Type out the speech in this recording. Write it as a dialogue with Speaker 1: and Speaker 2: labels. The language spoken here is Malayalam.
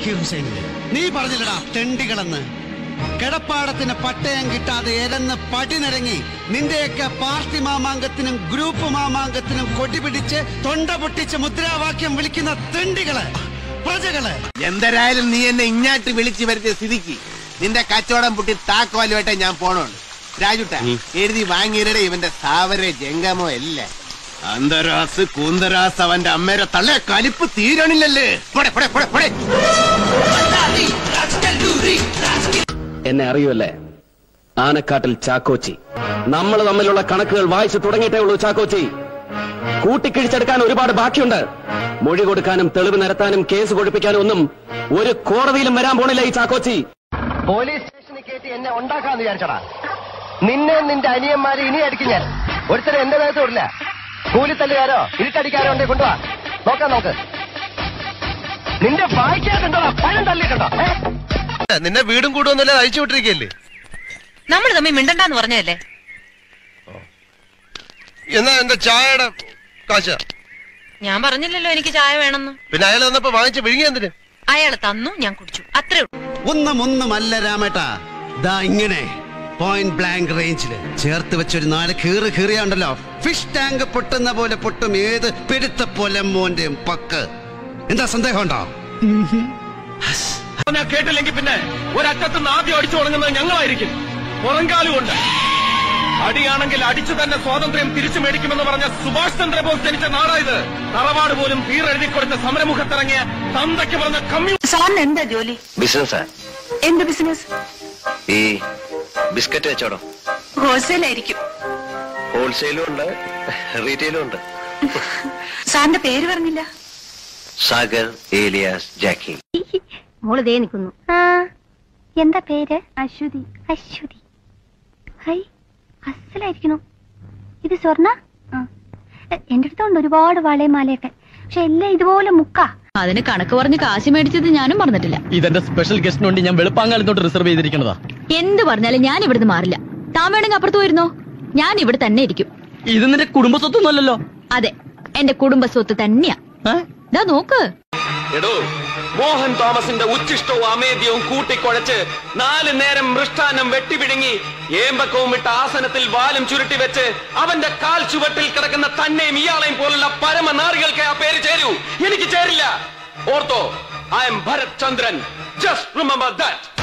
Speaker 1: ജാക്കിർ ഹുസൈൻ, നീ പറഞ്ഞില്ലടാ തെണ്ടികളെന്ന്. കിടപ്പാടത്തിന് പട്ടയം കിട്ടാതെ എരന്ന് പടിനിറങ്ങി നിന്റെയൊക്കെ പാർട്ടി മാമാങ്കത്തിനും ഗ്രൂപ്പ് മാമാങ്കത്തിനും കൊടിപിടിച്ച് തൊണ്ട പൊട്ടിച്ച് മുദ്രാവാക്യം വിളിക്കുന്ന തെണ്ടികള്, പ്രജകള്.
Speaker 2: എന്തായാലും നീ എന്നെ ഇങ്ങാട്ട് വിളിച്ചു വരുത്തിയ സ്ഥിതിക്ക് നിന്റെ കച്ചവടം പൊട്ടി താക്കോലുമായിട്ടേ ഞാൻ പോണുണ്ട്. രാജുട്ട എഴുതി വാങ്ങിയിരടെ ഇവന്റെ സാവരെ ജംഗമോ അല്ല. അന്തരാസ് കൂന്തരാസ് അവന്റെ അമ്മേരെ തള്ളേ കലിപ്പ് തീരണില്ലല്ലേ.
Speaker 3: എന്നെ അറിയുമല്ലേ, ആനക്കാട്ടിൽ ചാക്കോച്ചി. നമ്മൾ തമ്മിലുള്ള കണക്കുകൾ വായിച്ചു തുടങ്ങിയിട്ടേ ഉള്ളൂ ചാക്കോച്ചി. കൂട്ടിക്കിഴിച്ചെടുക്കാൻ ഒരുപാട് ബാക്കിയുണ്ട്. മൊഴി കൊടുക്കാനും തെളിവ് നിരത്താനും കേസ് കൊടുപ്പിക്കാനും ഒന്നും ഒരു കോടതിയിലും വരാൻ പോണില്ല ഈ ചാക്കോച്ചി.
Speaker 4: പോലീസ് സ്റ്റേഷനിൽ കയറ്റി എന്നെ ഉണ്ടാക്കാന്ന് വിചാരിച്ചടാ. നിന്നെ നിന്റെ അനിയന്മാരെ ഇനി അടിക്കും ഞാൻ. ഒരുത്തരം എന്റെ നേരത്തെ വിടില്ല. കൂലിത്തല്ലുകാരോ ഇരുട്ടടിക്കാരോ ഉണ്ടെ കൊണ്ടുവാ, നോക്കാം നമുക്ക്. നിന്റെ വായിക്കാറുണ്ടോ പഴം തള്ളിയിട്ടുണ്ടോ?
Speaker 2: നിന്നെ വീടും കൂടുവന്നല്ലേ അയച്ചു വിട്ടിരിക്കല്ലേ.
Speaker 5: നമ്മൾ തമ്മിൽ മിണ്ടണ്ടെന്ന് പറഞ്ഞല്ലേ.
Speaker 2: എന്നാ എന്റെ ചായയുടെ കാശ
Speaker 5: ഞാൻ പറഞ്ഞില്ലല്ലോ എനിക്ക് ചായ വേണമെന്ന്.
Speaker 2: പിന്നെ അയാൾ തന്നപ്പോ വാങ്ങിച്ച് വിഴുങ്ങി എന്തിന്?
Speaker 5: അയാൾ തന്നു, ഞാൻ കുടിച്ചു, അത്രേ ഉള്ളൂ.
Speaker 1: ഒന്നുമല്ല രാമേട്ടാ, ദാ ഇങ്ങനെ പോയിന്റ് ബ്ലാങ്ക് റേഞ്ചില് ചേർത്ത് വെച്ചൊരു 4 കീറിയാണ്ടല്ലോ, ഫിഷ് ടാങ്ക് പൊട്ടുന്ന പോലെ പൊട്ടും ഏത് പെരുത്ത പൊലമോന്റെയും പക്ക്. എന്താ സന്ദേഹം ഉണ്ടോ?
Speaker 6: ഞാൻ കേട്ടില്ലെങ്കിൽ പിന്നെ ഒരറ്റത്തുനിന്ന് ആദ്യം അടിച്ചു തുടങ്ങുന്നത് ഞങ്ങളായിരിക്കും. പുറംകാലുകൊണ്ട് അടിയാണെങ്കിൽ അടിച്ചു തന്നെ സ്വാതന്ത്ര്യം തിരിച്ചു മേടിക്കുമെന്ന് പറഞ്ഞ സുഭാഷ് ചന്ദ്രബോസ് ജനിച്ച നാടായത്. തറവാട് പോലും തീരെഴുതി കൊടുത്ത സമരമുഖത്തിറങ്ങിയ തന്തയ്ക്ക് പറഞ്ഞ
Speaker 5: സാറിന് എന്താ ജോലി?
Speaker 3: ബിസിനസ്.
Speaker 5: എന്ത് ബിസിനസ്?
Speaker 3: ഈ ബിസ്ക്കറ്റ് കച്ചവടം.
Speaker 5: ഹോൾസെയിൽ ആയിരിക്കും.
Speaker 3: ഹോൾസെയിലും ഉണ്ട്, റീറ്റെയിലും ഉണ്ട്.
Speaker 5: സാറിന്റെ പേര് പറഞ്ഞില്ല.
Speaker 3: സാഗർ ഏലിയാസ് ജാക്കി.
Speaker 7: മോള് ദേ നിൽക്കുന്നു. എന്താ പേര്? അശ്വതി. അശ്വതി, ഹൈ അസലായിരിക്കണു. ഇത് സ്വർണ്ണ? എന്റെ അടുത്തുണ്ട് ഒരുപാട് വളയും മാലയൊക്കെ, പക്ഷെ എല്ലാം ഇതുപോലെ മുക്കാ.
Speaker 8: അതിന് കണക്ക് പറഞ്ഞ് കാശ് മേടിച്ചത് ഞാനും പറഞ്ഞിട്ടില്ല.
Speaker 9: ഇതെന്റെ സ്പെഷ്യൽ ഗസ്റ്റിന് വേണ്ടി ഞാൻ വെളുപ്പാങ്കാലത്തോട്ട് റിസർവ് ചെയ്തിരിക്കുന്നതാ.
Speaker 8: എന്ത് പറഞ്ഞാലും ഞാൻ ഇവിടുന്ന് മാറില്ല. താൻ വേണമെങ്കിൽ അപ്പുറത്ത് പോയിരുന്നോ, ഞാൻ ഇവിടെ തന്നെ ഇരിക്കും.
Speaker 9: ഇത് നിന്റെ കുടുംബ സ്വത്തൊന്നുമല്ലല്ലോ.
Speaker 8: അതെ, എന്റെ കുടുംബ സ്വത്ത് തന്നെയാ. ദാ നോക്ക്.
Speaker 3: എടോ, മോഹൻ തോമസിന്റെ ഉച്ചിഷ്ടവും അമേദ്യവും കൂട്ടിക്കുഴച്ച് 4 നേരം മൃഷ്ടാന്നം വെട്ടിപിടുങ്ങി ഏമ്പക്കവും ഇട്ട ആസനത്തിൽ വാലും ചുരുട്ടി വെച്ച് അവന്റെ കാൽ ചുവട്ടിൽ കിടക്കുന്ന തന്നെയും ഇയാളെയും പോലുള്ള പരമനാറികൾക്ക് ആ പേര് ചേരൂ. എനിക്ക് ചേരില്ല. ഓർത്തോ, I am Bharat Chandran. Just remember that.